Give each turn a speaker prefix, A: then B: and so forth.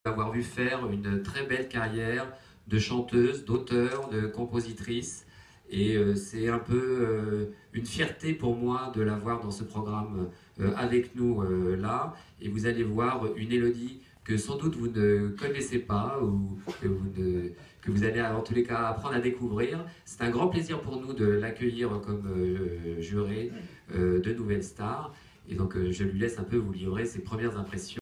A: Avoir vu faire une très belle carrière de chanteuse, d'auteur, de compositrice. Et c'est un peu une fierté pour moi de l'avoir dans ce programme avec nous là. Et vous allez voir une Élodie que sans doute vous ne connaissez pas ou que vous allez en tous les cas apprendre à découvrir. C'est un grand plaisir pour nous de l'accueillir comme juré de Nouvelle Star. Et donc je lui laisse un peu vous livrer ses premières impressions.